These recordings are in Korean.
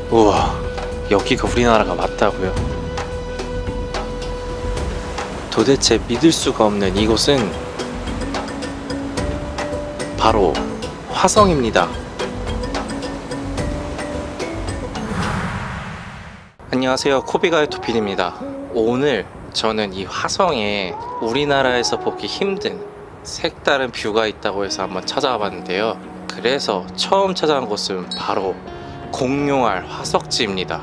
우와, 여기가 우리나라가 맞다고요? 도대체 믿을 수가 없는 이곳은 바로 화성입니다. 안녕하세요, 코비가요토필입니다. 오늘 저는 이 화성에 우리나라에서 보기 힘든 색다른 뷰가 있다고 해서 한번 찾아와 봤는데요. 그래서 처음 찾아온 곳은 바로 공룡알 화석지입니다.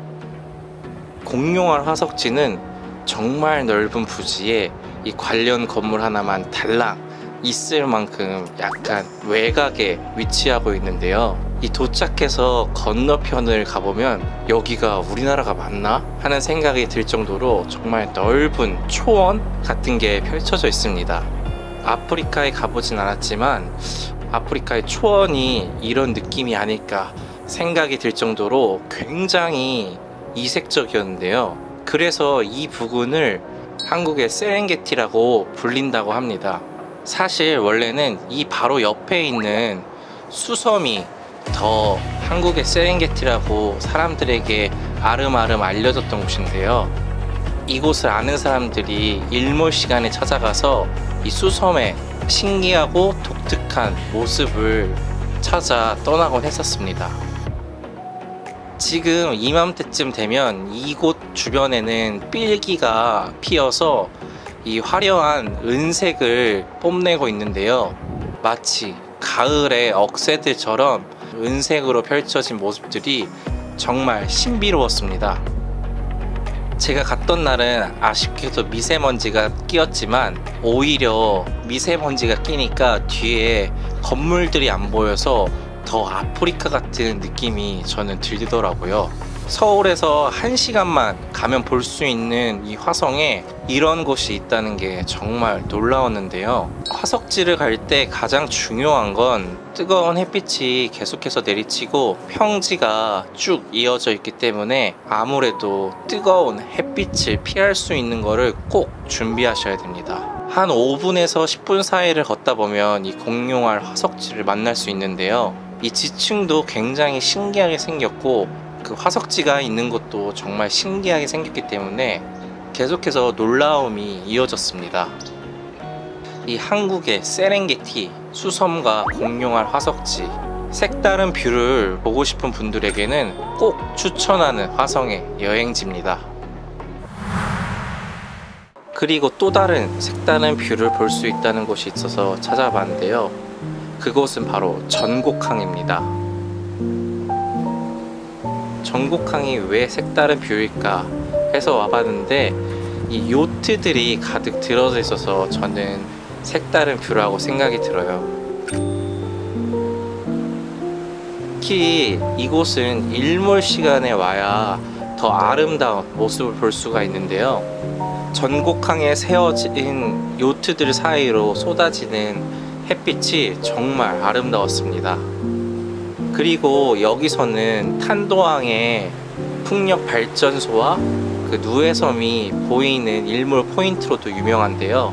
공룡알 화석지는 정말 넓은 부지에 이 관련 건물 하나만 달랑 있을 만큼 약간 외곽에 위치하고 있는데요. 이 도착해서 건너편을 가보면 여기가 우리나라가 맞나? 하는 생각이 들 정도로 정말 넓은 초원 같은 게 펼쳐져 있습니다. 아프리카에 가보진 않았지만 아프리카의 초원이 이런 느낌이 아닐까 생각이 들 정도로 굉장히 이색적이었는데요. 그래서 이 부근을 한국의 세렝게티라고 불린다고 합니다. 사실 원래는 이 바로 옆에 있는 수섬이 더 한국의 세렝게티라고 사람들에게 아름아름 알려졌던 곳인데요. 이곳을 아는 사람들이 일몰 시간에 찾아가서 이 수섬의 신기하고 독특한 모습을 찾아 떠나곤 했었습니다. 지금 이맘때쯤 되면 이곳 주변에는 삘기가 피어서 이 화려한 은색을 뽐내고 있는데요. 마치 가을의 억새들처럼 은색으로 펼쳐진 모습들이 정말 신비로웠습니다. 제가 갔던 날은 아쉽게도 미세먼지가 끼었지만 오히려 미세먼지가 끼니까 뒤에 건물들이 안 보여서 더 아프리카 같은 느낌이 저는 들더라고요. 서울에서 1시간만 가면 볼 수 있는 이 화성에 이런 곳이 있다는 게 정말 놀라웠는데요. 화석지를 갈 때 가장 중요한 건 뜨거운 햇빛이 계속해서 내리치고 평지가 쭉 이어져 있기 때문에 아무래도 뜨거운 햇빛을 피할 수 있는 거를 꼭 준비하셔야 됩니다. 한 5분에서 10분 사이를 걷다 보면 이 공룡알 화석지를 만날 수 있는데요. 이 지층도 굉장히 신기하게 생겼고 그 화석지가 있는 곳도 정말 신기하게 생겼기 때문에 계속해서 놀라움이 이어졌습니다. 이 한국의 세렝게티, 수섬과 공룡알 화석지, 색다른 뷰를 보고 싶은 분들에게는 꼭 추천하는 화성의 여행지입니다. 그리고 또 다른 색다른 뷰를 볼 수 있다는 곳이 있어서 찾아봤는데요. 그곳은 바로 전곡항입니다. 전곡항이 왜 색다른 뷰일까 해서 와봤는데 이 요트들이 가득 들어져 있어서 저는 색다른 뷰라고 생각이 들어요. 특히 이곳은 일몰 시간에 와야 더 아름다운 모습을 볼 수가 있는데요. 전곡항에 세워진 요트들 사이로 쏟아지는 햇빛이 정말 아름다웠습니다. 그리고 여기서는 탄도항의 풍력 발전소와 그 누에섬이 보이는 일몰 포인트로도 유명한데요.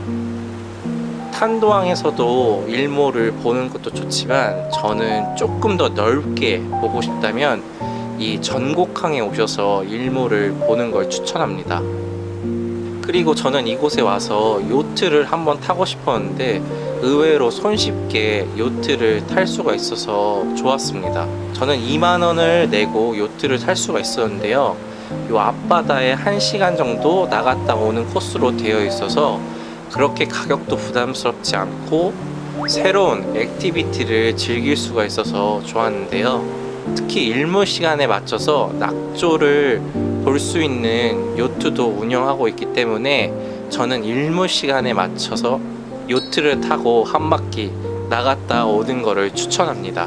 탄도항에서도 일몰을 보는 것도 좋지만 저는 조금 더 넓게 보고 싶다면 이 전곡항에 오셔서 일몰을 보는 걸 추천합니다. 그리고 저는 이곳에 와서 요트를 한번 타고 싶었는데 의외로 손쉽게 요트를 탈 수가 있어서 좋았습니다. 저는 2만원을 내고 요트를 탈 수가 있었는데요. 요 앞바다에 1시간 정도 나갔다 오는 코스로 되어 있어서 그렇게 가격도 부담스럽지 않고 새로운 액티비티를 즐길 수가 있어서 좋았는데요. 특히 일몰 시간에 맞춰서 낙조를 볼 수 있는 요트도 운영하고 있기 때문에 저는 일몰 시간에 맞춰서 요트를 타고 한 바퀴 나갔다 오는 거를 추천합니다.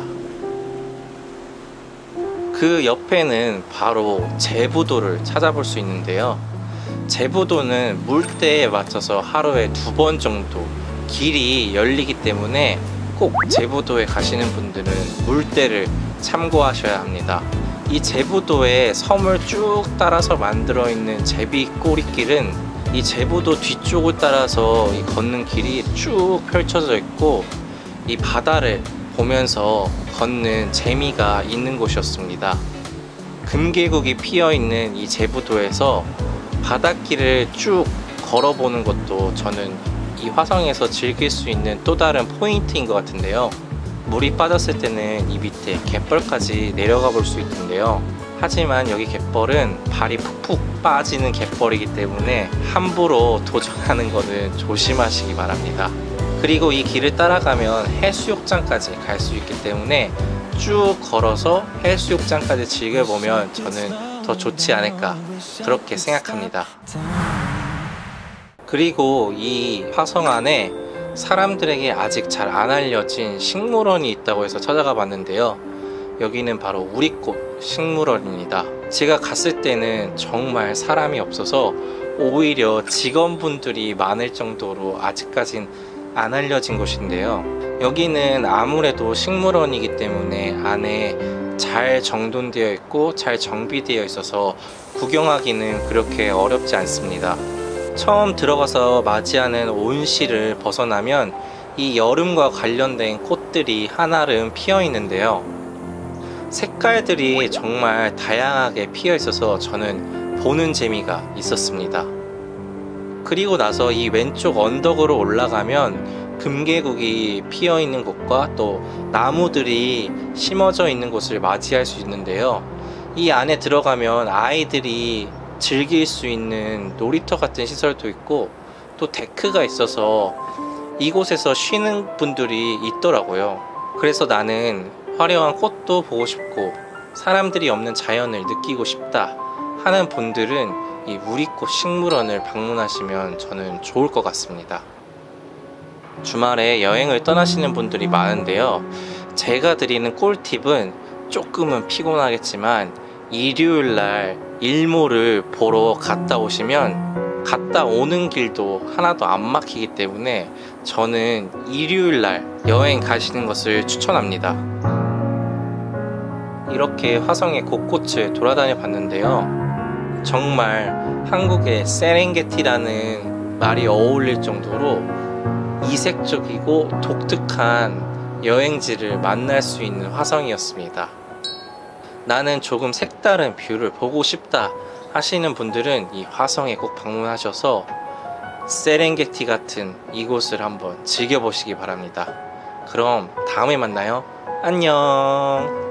그 옆에는 바로 제부도를 찾아볼 수 있는데요. 제부도는 물때에 맞춰서 하루에 2번 정도 길이 열리기 때문에 꼭 제부도에 가시는 분들은 물때를 참고하셔야 합니다. 이 제부도의 섬을 쭉 따라서 만들어 있는 제비 꼬리길은 이 제부도 뒤쪽을 따라서 이 걷는 길이 쭉 펼쳐져 있고 이 바다를 보면서 걷는 재미가 있는 곳이었습니다. 금계국이 피어있는 이 제부도에서 바닷길을 쭉 걸어보는 것도 저는 이 화성에서 즐길 수 있는 또 다른 포인트인 것 같은데요. 물이 빠졌을 때는 이 밑에 갯벌까지 내려가 볼 수 있던데요. 하지만 여기 갯벌은 발이 푹푹 빠지는 갯벌이기 때문에 함부로 도전하는 것은 조심하시기 바랍니다. 그리고 이 길을 따라가면 해수욕장까지 갈 수 있기 때문에 쭉 걸어서 해수욕장까지 즐겨보면 저는 더 좋지 않을까 그렇게 생각합니다. 그리고 이 화성 안에 사람들에게 아직 잘 안 알려진 식물원이 있다고 해서 찾아가 봤는데요. 여기는 바로 우리꽃 식물원입니다. 제가 갔을 때는 정말 사람이 없어서 오히려 직원분들이 많을 정도로 아직까진 안 알려진 곳인데요. 여기는 아무래도 식물원이기 때문에 안에 잘 정돈되어 있고 잘 정비되어 있어서 구경하기는 그렇게 어렵지 않습니다. 처음 들어가서 맞이하는 온실을 벗어나면 이 여름과 관련된 꽃들이 한아름 피어 있는데요. 색깔들이 정말 다양하게 피어 있어서 저는 보는 재미가 있었습니다. 그리고 나서 이 왼쪽 언덕으로 올라가면 금계국이 피어 있는 곳과 또 나무들이 심어져 있는 곳을 맞이할 수 있는데요. 이 안에 들어가면 아이들이 즐길 수 있는 놀이터 같은 시설도 있고 또 데크가 있어서 이곳에서 쉬는 분들이 있더라고요. 그래서 나는 화려한 꽃도 보고 싶고 사람들이 없는 자연을 느끼고 싶다 하는 분들은 이 우리꽃 식물원을 방문하시면 저는 좋을 것 같습니다. 주말에 여행을 떠나시는 분들이 많은데요. 제가 드리는 꿀팁은 조금은 피곤하겠지만 일요일날 일몰을 보러 갔다 오시면 갔다 오는 길도 하나도 안 막히기 때문에 저는 일요일날 여행 가시는 것을 추천합니다. 이렇게 화성의 곳곳을 돌아다녀 봤는데요. 정말 한국의 세렝게티라는 말이 어울릴 정도로 이색적이고 독특한 여행지를 만날 수 있는 화성이었습니다. 나는 조금 색다른 뷰를 보고 싶다 하시는 분들은 이 화성에 꼭 방문하셔서 세렝게티 같은 이곳을 한번 즐겨보시기 바랍니다. 그럼 다음에 만나요. 안녕.